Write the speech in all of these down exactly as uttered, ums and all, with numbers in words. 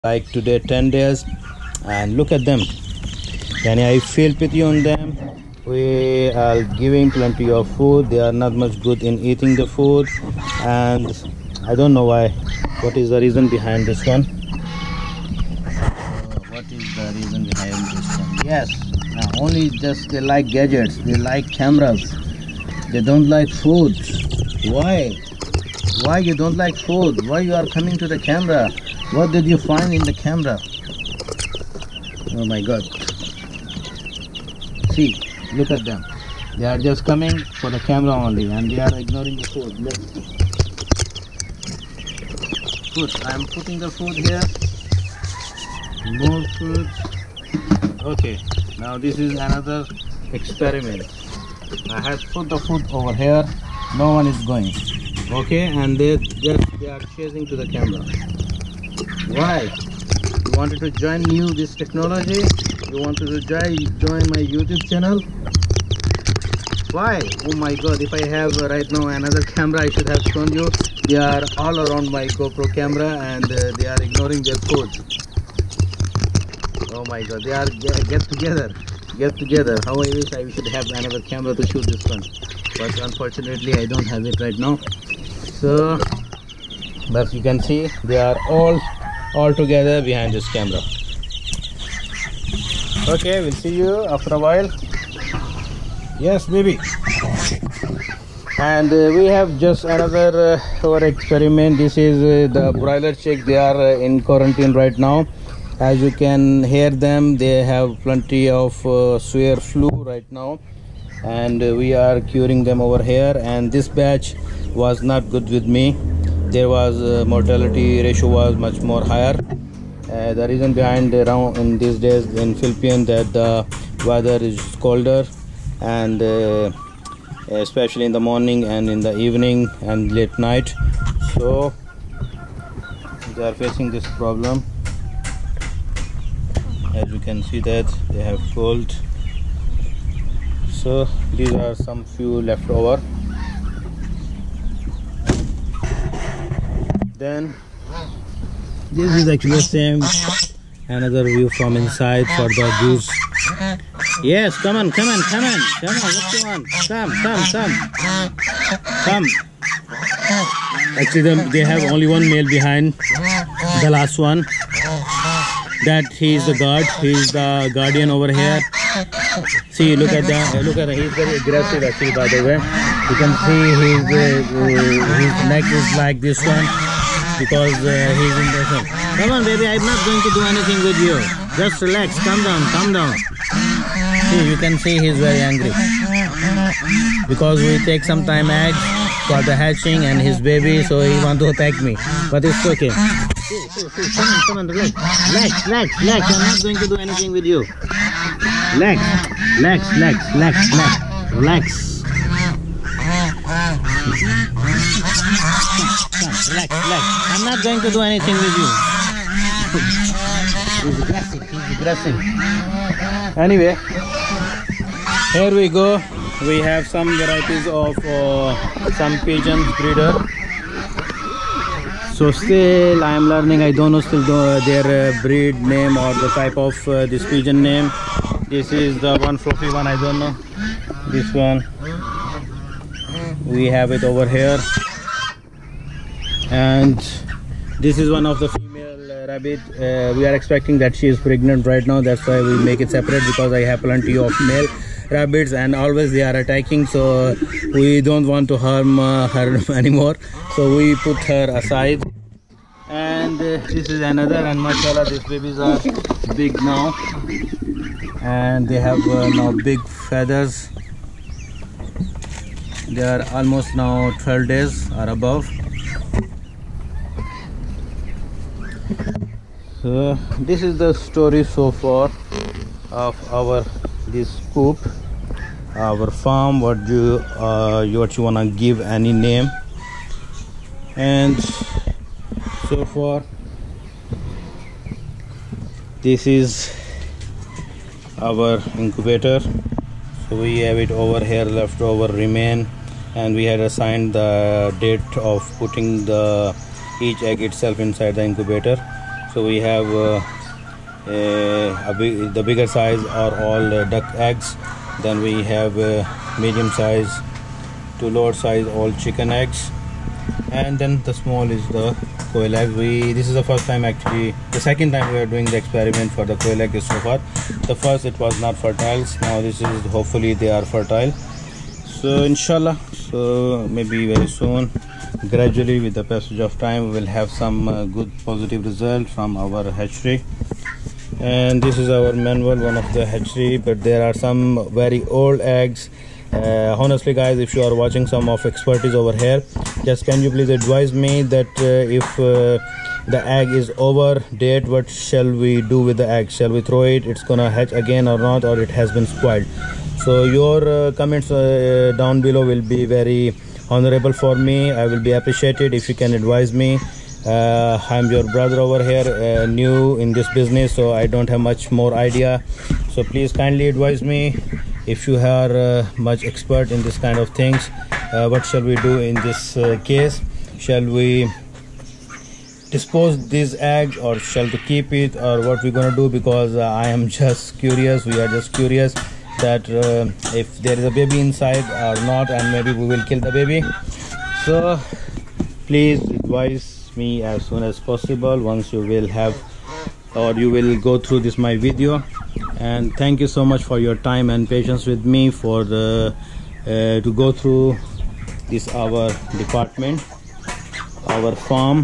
like today ten days, and look at them. And I feel pity on them. We are giving plenty of food. They are not much good in eating the food, and I don't know why. What is the reason behind this one? Uh, what is the reason behind this one? Yes, now only just they like gadgets, they like cameras, they don't like food. Why? Why you don't like food? Why you are coming to the camera? What did you find in the camera? Oh my God. See, look at them. They are just coming for the camera only, and they are ignoring the food. Look. Food. I am putting the food here. More food. Okay. Now this is another experiment. I have put the food over here. No one is going. Okay, and they just they are chasing to the camera. Why? You wanted to join new this technology? You wanted to join join my YouTube channel? Why? Oh my God! If I have uh, right now another camera, I should have shown you. They are all around my GoPro camera, and uh, they are ignoring their food. Oh my God! They are get, get together, get together. How I wish I should have another camera to shoot this one, but unfortunately I don't have it right now. So, but you can see they are all all together behind this camera. Okay, we'll see you after a while. Yes, baby. And uh, we have just another uh, our experiment. This is uh, the broiler chick. They are uh, in quarantine right now. As you can hear them, they have plenty of uh, severe flu right now, and uh, we are curing them over here. And this batch was not good with me. There was uh, mortality ratio was much more higher. Uh, the reason behind around in these days in Philippines that the weather is colder, and uh, especially in the morning and in the evening and late night, so they are facing this problem. As you can see that they have cold. So these are some few left over. Then this is actually the same, another view from inside for the goose. Yes, come on, come on, come on, come on, what you want? Come, come, come, come. Actually, they, they have only one male behind the last one. That he is the guard, he is the guardian over here. See, look at that, look at that, he's very aggressive actually, by the way. You can see his, uh, his neck is like this one, because uh, he's in the sun. Come on baby, I'm not going to do anything with you. Just relax, calm down, calm down. See, you can see he's very angry. Because we take some time egg for the hatching and his baby, so he want to attack me. But it's okay. See, see, see. Come on, come on, relax. Relax, relax, relax. I'm not going to do anything with you. Relax, relax, relax, relax, relax. Relax. Relax, relax. I'm not going to do anything with you. He's aggressive, he's aggressive. Anyway, here we go. We have some varieties of uh, some pigeons breeder. So still I am learning. I don't know still the, their uh, breed name or the type of uh, this pigeon name. This is the one fluffy one. I don't know. This one. We have it over here. And this is one of the female uh, rabbit. Uh, we are expecting that she is pregnant right now. That's why we make it separate, because I have plenty of male rabbits and always they are attacking. So we don't want to harm uh, her anymore. So we put her aside. And uh, this is another. And mashallah, these babies are big now. And they have uh, now big feathers. They are almost now twelve days or above. So this is the story so far of our this coop, our farm. What you uh, what you wanna give any name? And so far, this is our incubator. So we have it over here, leftover remain, and we had assigned the date of putting the each egg itself inside the incubator. So we have uh, uh, a big, the bigger size are all uh, duck eggs. Then we have uh, medium size to lower size all chicken eggs, and then the small is the quail egg. We this is the first time, actually the second time we are doing the experiment for the quail egg so far. The first it was not fertile. Now this is, hopefully they are fertile. So inshallah, so maybe very soon, gradually with the passage of time, we will have some uh, good positive result from our hatchery. And this is our manual, one of the hatchery, but there are some very old eggs. Uh, honestly guys, if you are watching some of expertise over here, just can you please advise me that uh, if uh, the egg is over date, what shall we do with the egg? Shall we throw it, it's gonna hatch again or not, or it has been spoiled? So your uh, comments uh, down below will be very honorable for me. I will be appreciated if you can advise me. uh, I'm your brother over here, uh, new in this business, so I don't have much more idea. So please kindly advise me if you are uh, much expert in this kind of things. Uh, what shall we do in this uh, case? Shall we dispose these eggs, or shall we keep it, or what we're gonna do? Because uh, I am just curious, we are just curious that uh, if there is a baby inside or not, and maybe we will kill the baby. So please advise me as soon as possible once you will have, or you will go through this my video. And thank you so much for your time and patience with me for the uh, to go through this our department, our farm,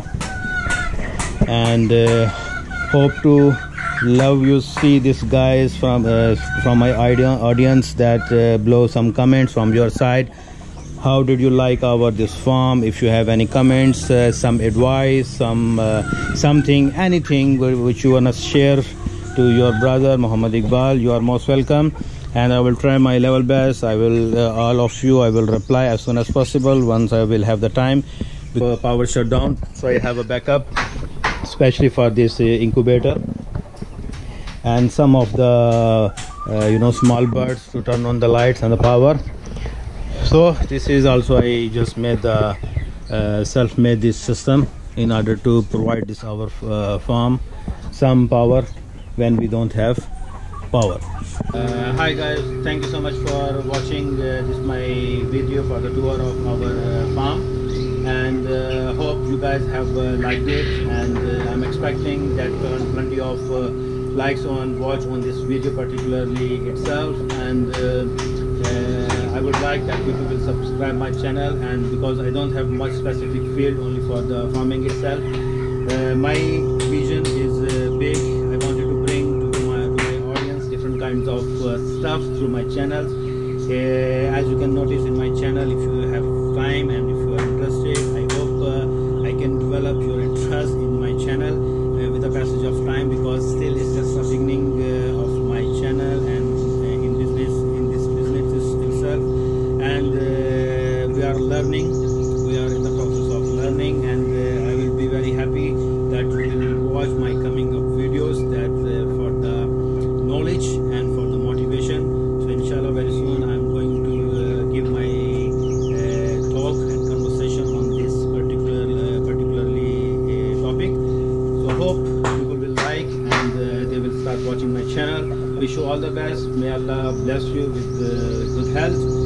and uh, hope to love you see this guys from uh, from my idea audience that uh, blow some comments from your side. How did you like our this farm? If you have any comments, uh, some advice, some uh, something, anything which you wanna share to your brother Muhammad Iqbal, you are most welcome, and I will try my level best. I will uh, all of you I will reply as soon as possible once I will have the time. Because power shut down, so I have a backup, especially for this uh, incubator, and some of the uh, you know small birds to turn on the lights and the power. So this is also, I just made the uh, self-made this system in order to provide this our uh, farm some power when we don't have power. Uh, hi guys, thank you so much for watching uh, this my video for the tour of our uh, farm, and uh, hope you guys have uh, liked it, and uh, I'm expecting that uh, plenty of uh, likes on watch on this video particularly itself. And uh, uh, I would like that people will subscribe my channel, and because I don't have much specific field, only for the farming itself. Uh, my vision is uh, big. I wanted to bring to my, to my audience different kinds of uh, stuff through my channels. Uh, as you can notice in my channel, if you have time and if you are interested, I hope uh, I can develop your interest in my channel uh, with the passage of time, because still it's just the beginning uh, of my channel and uh, in business in this business itself, and uh, we are learning, we are in the process of learning, and uh, I will be very happy that you will watch my coming up videos, that uh, for the knowledge and for the motivation. So inshallah very soon I'm going to uh, give my uh, talk and conversation on this particular uh, particularly uh, topic. So hope people will like, and uh, they will start watching my channel. Wish you all the best. May Allah bless you with uh, good health